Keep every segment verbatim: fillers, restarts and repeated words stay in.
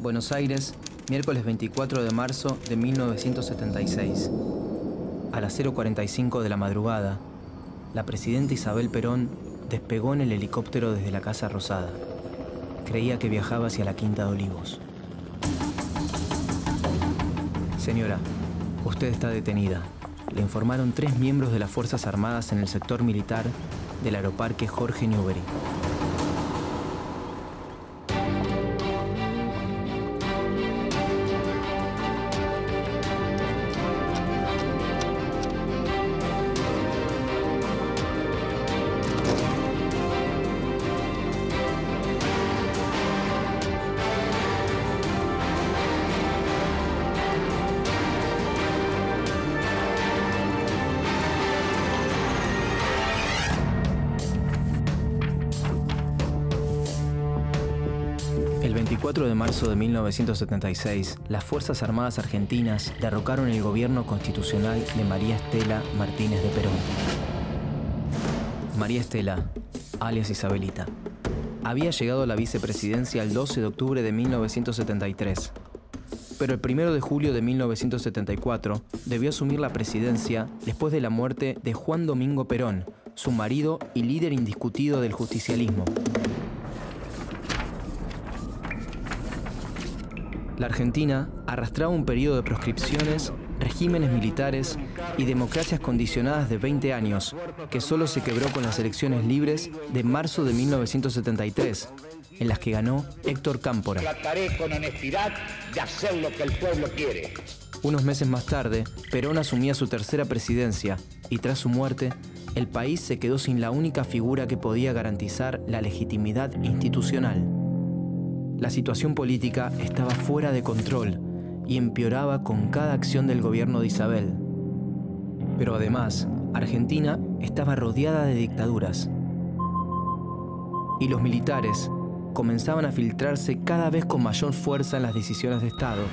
Buenos Aires, miércoles veinticuatro de marzo de mil novecientos setenta y seis. A las cero cuarenta y cinco de la madrugada, la presidenta Isabel Perón despegó en el helicóptero desde la Casa Rosada. Creía que viajaba hacia la Quinta de Olivos. Señora, usted está detenida. Le informaron tres miembros de las Fuerzas Armadas en el sector militar del Aeroparque Jorge Newbery. El veinticuatro de marzo de mil novecientos setenta y seis, las Fuerzas Armadas argentinas derrocaron el gobierno constitucional de María Estela Martínez de Perón. María Estela, alias Isabelita, había llegado a la vicepresidencia el doce de octubre de mil novecientos setenta y tres, pero el primero de julio de mil novecientos setenta y cuatro debió asumir la presidencia después de la muerte de Juan Domingo Perón, su marido y líder indiscutido del justicialismo. La Argentina arrastraba un periodo de proscripciones, regímenes militares y democracias condicionadas de veinte años, que solo se quebró con las elecciones libres de marzo de mil novecientos setenta y tres, en las que ganó Héctor Cámpora. Trataré con honestidad de hacer lo que el pueblo quiere. Unos meses más tarde, Perón asumía su tercera presidencia y tras su muerte, el país se quedó sin la única figura que podía garantizar la legitimidad institucional. La situación política estaba fuera de control y empeoraba con cada acción del gobierno de Isabel. Pero además, Argentina estaba rodeada de dictaduras. Y los militares comenzaban a filtrarse cada vez con mayor fuerza en las decisiones de Estado.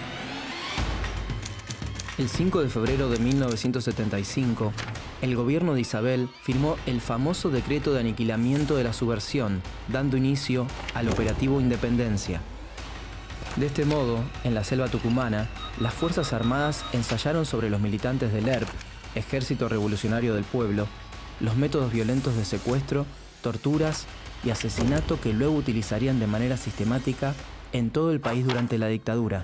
El cinco de febrero de mil novecientos setenta y cinco, el gobierno de Isabel firmó el famoso decreto de aniquilamiento de la subversión, dando inicio al operativo Independencia. De este modo, en la selva tucumana, las Fuerzas Armadas ensayaron sobre los militantes del E R P, Ejército Revolucionario del Pueblo, los métodos violentos de secuestro, torturas y asesinato que luego utilizarían de manera sistemática en todo el país durante la dictadura.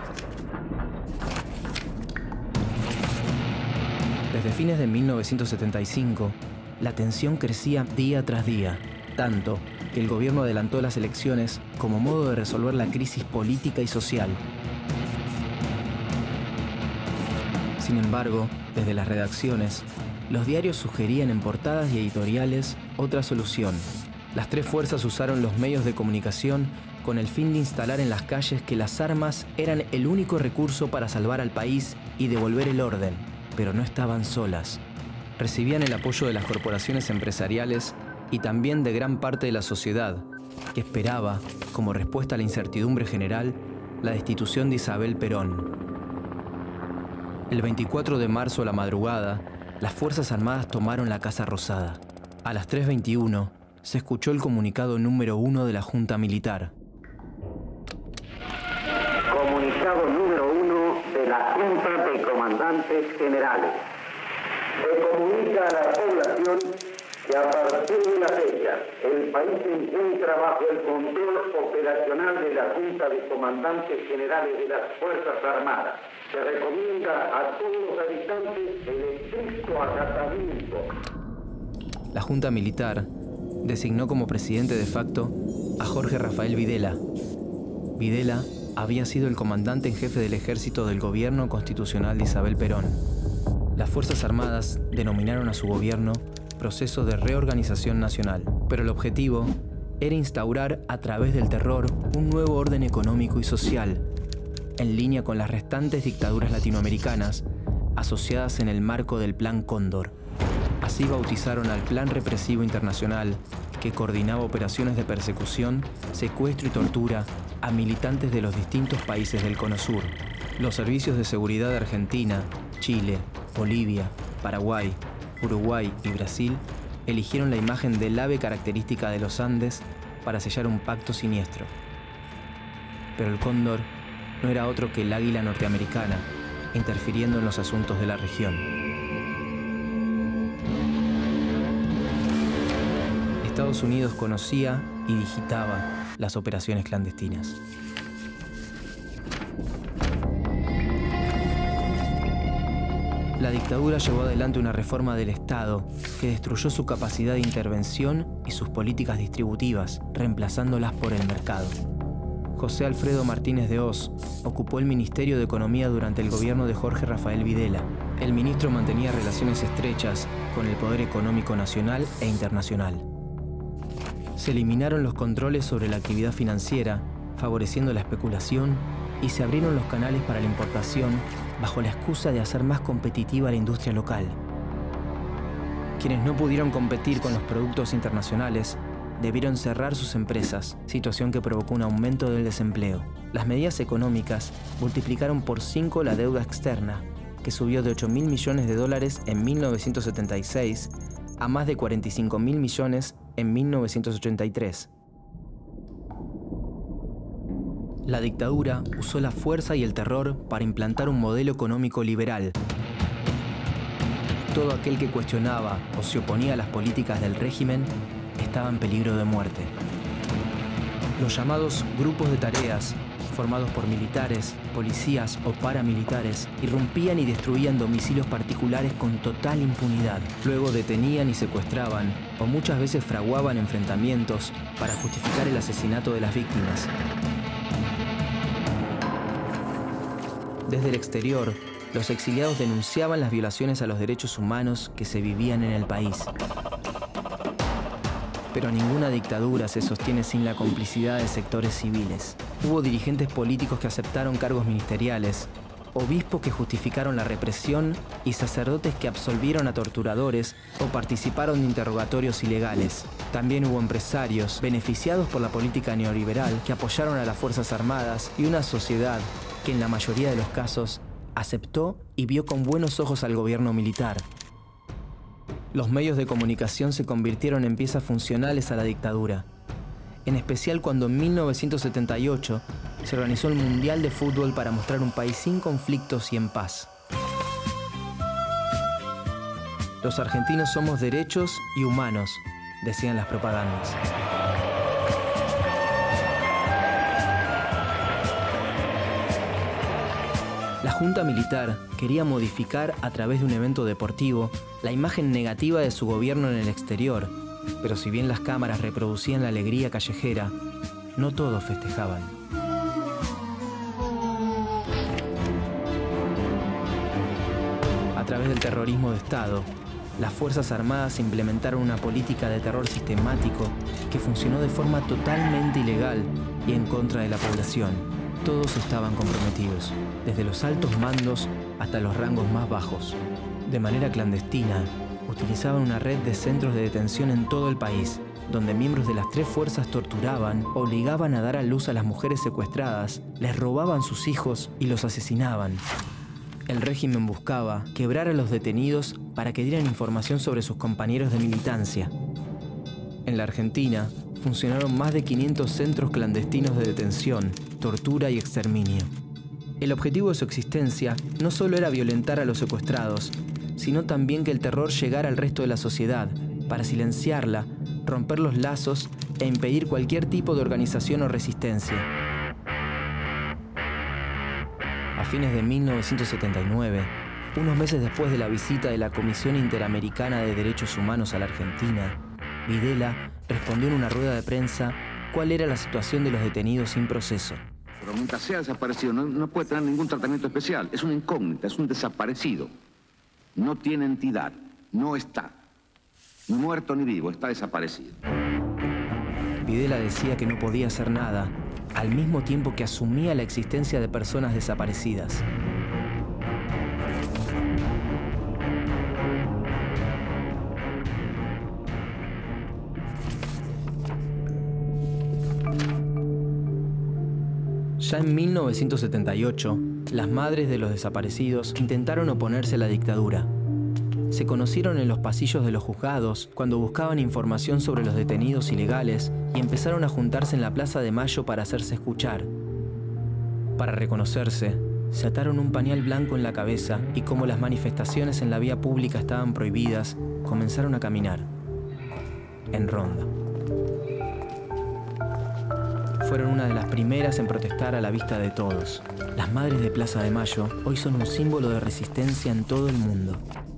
Desde fines de mil novecientos setenta y cinco, la tensión crecía día tras día, tanto que el gobierno adelantó las elecciones como modo de resolver la crisis política y social. Sin embargo, desde las redacciones, los diarios sugerían en portadas y editoriales otra solución. Las tres fuerzas usaron los medios de comunicación con el fin de instalar en las calles que las armas eran el único recurso para salvar al país y devolver el orden. Pero no estaban solas. Recibían el apoyo de las corporaciones empresariales y también de gran parte de la sociedad, que esperaba, como respuesta a la incertidumbre general, la destitución de Isabel Perón. El veinticuatro de marzo a la madrugada, las Fuerzas Armadas tomaron la Casa Rosada. A las tres veintiuno se escuchó el comunicado número uno de la Junta Militar. Comunicado número uno de la Junta de Comandantes Generales. Se comunica a la población que a partir de la fecha el país se encuentra bajo el control operacional de la Junta de Comandantes Generales de las Fuerzas Armadas. Se recomienda a todos los habitantes el estricto acatamiento. La Junta Militar designó como presidente de facto a Jorge Rafael Videla. Videla había sido el comandante en jefe del ejército del gobierno constitucional de Isabel Perón. Las Fuerzas Armadas denominaron a su gobierno Proceso de Reorganización Nacional, pero el objetivo era instaurar a través del terror un nuevo orden económico y social, en línea con las restantes dictaduras latinoamericanas asociadas en el marco del Plan Cóndor. Así bautizaron al Plan Represivo Internacional, que coordinaba operaciones de persecución, secuestro y tortura a militantes de los distintos países del Cono Sur. Los servicios de seguridad de Argentina, Chile, Bolivia, Paraguay, Uruguay y Brasil eligieron la imagen del ave característica de los Andes para sellar un pacto siniestro. Pero el cóndor no era otro que el águila norteamericana, interfiriendo en los asuntos de la región. Estados Unidos conocía y digitaba las operaciones clandestinas. La dictadura llevó adelante una reforma del Estado que destruyó su capacidad de intervención y sus políticas distributivas, reemplazándolas por el mercado. José Alfredo Martínez de Hoz ocupó el Ministerio de Economía durante el gobierno de Jorge Rafael Videla. El ministro mantenía relaciones estrechas con el poder económico nacional e internacional. Se eliminaron los controles sobre la actividad financiera, favoreciendo la especulación, y se abrieron los canales para la importación bajo la excusa de hacer más competitiva la industria local. Quienes no pudieron competir con los productos internacionales debieron cerrar sus empresas, situación que provocó un aumento del desempleo. Las medidas económicas multiplicaron por cinco la deuda externa, que subió de ocho mil millones de dólares en mil novecientos setenta y seis a más de cuarenta y cinco mil millones en mil novecientos ochenta y tres. La dictadura usó la fuerza y el terror para implantar un modelo económico liberal. Todo aquel que cuestionaba o se oponía a las políticas del régimen estaba en peligro de muerte. Los llamados grupos de tareas, formados por militares, policías o paramilitares, irrumpían y destruían domicilios particulares con total impunidad. Luego detenían y secuestraban, o muchas veces fraguaban enfrentamientos para justificar el asesinato de las víctimas. Desde el exterior, los exiliados denunciaban las violaciones a los derechos humanos que se vivían en el país. Pero ninguna dictadura se sostiene sin la complicidad de sectores civiles. Hubo dirigentes políticos que aceptaron cargos ministeriales, obispos que justificaron la represión y sacerdotes que absolvieron a torturadores o participaron de interrogatorios ilegales. También hubo empresarios beneficiados por la política neoliberal que apoyaron a las Fuerzas Armadas y una sociedad que en la mayoría de los casos aceptó y vio con buenos ojos al gobierno militar. Los medios de comunicación se convirtieron en piezas funcionales a la dictadura, en especial cuando en mil novecientos setenta y ocho se organizó el Mundial de Fútbol para mostrar un país sin conflictos y en paz. Los argentinos somos derechos y humanos, decían las propagandas. La Junta Militar quería modificar a través de un evento deportivo la imagen negativa de su gobierno en el exterior, pero si bien las cámaras reproducían la alegría callejera, no todos festejaban. A través del terrorismo de Estado, las Fuerzas Armadas implementaron una política de terror sistemático que funcionó de forma totalmente ilegal y en contra de la población. Todos estaban comprometidos, desde los altos mandos hasta los rangos más bajos. De manera clandestina, utilizaban una red de centros de detención en todo el país, donde miembros de las tres fuerzas torturaban, obligaban a dar a luz a las mujeres secuestradas, les robaban sus hijos y los asesinaban. El régimen buscaba quebrar a los detenidos para que dieran información sobre sus compañeros de militancia. En la Argentina, funcionaron más de quinientos centros clandestinos de detención, tortura y exterminio. El objetivo de su existencia no solo era violentar a los secuestrados, sino también que el terror llegara al resto de la sociedad, para silenciarla, romper los lazos e impedir cualquier tipo de organización o resistencia. A fines de mil novecientos setenta y nueve, unos meses después de la visita de la Comisión Interamericana de Derechos Humanos a la Argentina, Videla respondió en una rueda de prensa cuál era la situación de los detenidos sin proceso. Pero mientras sea desaparecido, no, no puede tener ningún tratamiento especial. Es una incógnita, es un desaparecido. No tiene entidad, no está. Ni muerto ni vivo, está desaparecido. Videla decía que no podía hacer nada, al mismo tiempo que asumía la existencia de personas desaparecidas. Ya en mil novecientos setenta y ocho, las madres de los desaparecidos intentaron oponerse a la dictadura. Se conocieron en los pasillos de los juzgados cuando buscaban información sobre los detenidos ilegales y empezaron a juntarse en la Plaza de Mayo para hacerse escuchar. Para reconocerse, se ataron un pañal blanco en la cabeza y como las manifestaciones en la vía pública estaban prohibidas, comenzaron a caminar, en ronda. Fueron una de las primeras en protestar a la vista de todos. Las madres de Plaza de Mayo hoy son un símbolo de resistencia en todo el mundo.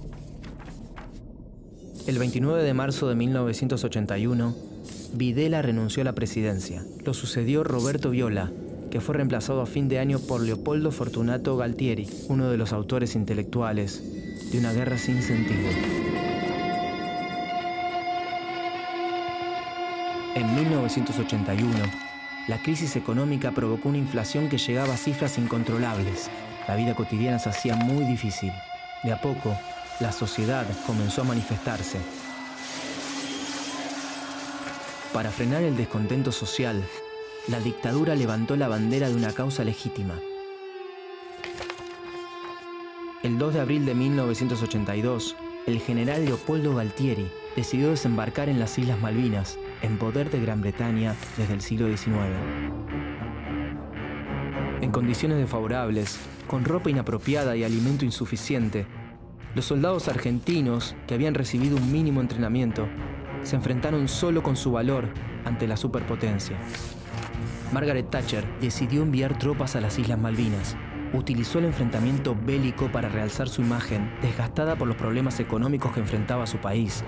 El veintinueve de marzo de mil novecientos ochenta y uno, Videla renunció a la presidencia. Lo sucedió Roberto Viola, que fue reemplazado a fin de año por Leopoldo Fortunato Galtieri, uno de los autores intelectuales de Una guerra sin sentido. En mil novecientos ochenta y uno, la crisis económica provocó una inflación que llegaba a cifras incontrolables. La vida cotidiana se hacía muy difícil. De a poco, la sociedad comenzó a manifestarse. Para frenar el descontento social, la dictadura levantó la bandera de una causa legítima. El dos de abril de mil novecientos ochenta y dos, el general Leopoldo Galtieri decidió desembarcar en las Islas Malvinas, en poder de Gran Bretaña desde el siglo diecinueve. En condiciones desfavorables, con ropa inapropiada y alimento insuficiente, los soldados argentinos, que habían recibido un mínimo entrenamiento, se enfrentaron solo con su valor ante la superpotencia. Margaret Thatcher decidió enviar tropas a las Islas Malvinas. Utilizó el enfrentamiento bélico para realzar su imagen, desgastada por los problemas económicos que enfrentaba su país.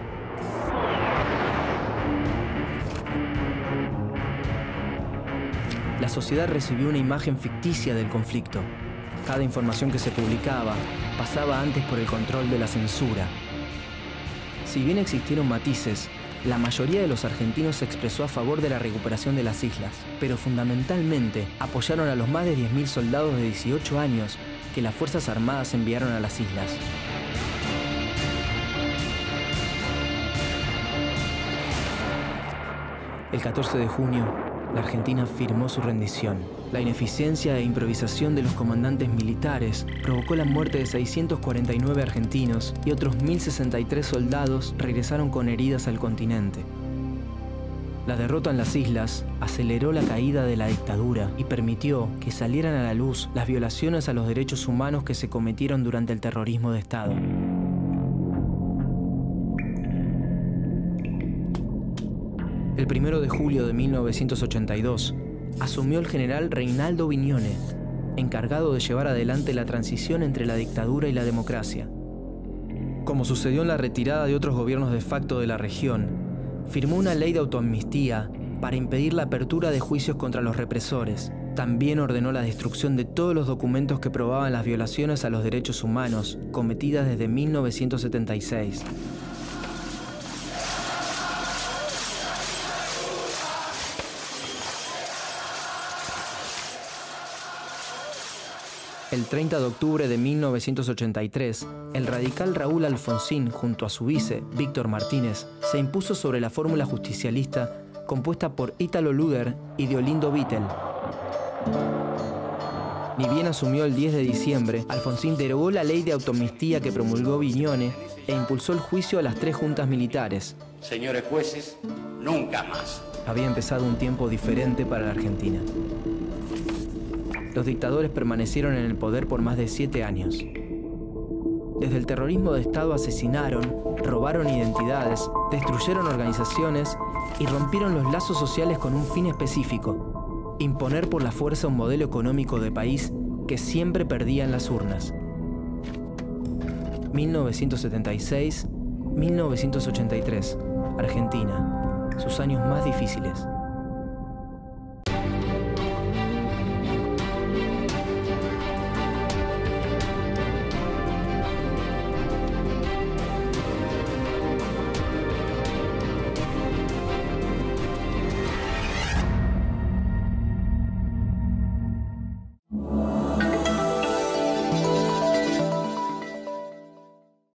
La sociedad recibió una imagen ficticia del conflicto. Cada información que se publicaba pasaba antes por el control de la censura. Si bien existieron matices, la mayoría de los argentinos se expresó a favor de la recuperación de las islas, pero fundamentalmente apoyaron a los más de diez mil soldados de dieciocho años que las Fuerzas Armadas enviaron a las islas. El catorce de junio, la Argentina firmó su rendición. La ineficiencia e improvisación de los comandantes militares provocó la muerte de seiscientos cuarenta y nueve argentinos y otros mil sesenta y tres soldados regresaron con heridas al continente. La derrota en las islas aceleró la caída de la dictadura y permitió que salieran a la luz las violaciones a los derechos humanos que se cometieron durante el terrorismo de Estado. El primero de julio de mil novecientos ochenta y dos, asumió el general Reinaldo Vignone, encargado de llevar adelante la transición entre la dictadura y la democracia. Como sucedió en la retirada de otros gobiernos de facto de la región, firmó una ley de autoamnistía para impedir la apertura de juicios contra los represores. También ordenó la destrucción de todos los documentos que probaban las violaciones a los derechos humanos cometidas desde mil novecientos setenta y seis. El treinta de octubre de mil novecientos ochenta y tres, el radical Raúl Alfonsín, junto a su vice, Víctor Martínez, se impuso sobre la fórmula justicialista compuesta por Ítalo Luder y Deolindo Vittel. Ni bien asumió el diez de diciembre, Alfonsín derogó la ley de autoamnistía que promulgó Vignone e impulsó el juicio a las tres juntas militares. Señores jueces, nunca más. Había empezado un tiempo diferente para la Argentina. Los dictadores permanecieron en el poder por más de siete años. Desde el terrorismo de Estado asesinaron, robaron identidades, destruyeron organizaciones y rompieron los lazos sociales con un fin específico: imponer por la fuerza un modelo económico de país que siempre perdía en las urnas. mil novecientos setenta y seis a mil novecientos ochenta y tres, Argentina, sus años más difíciles.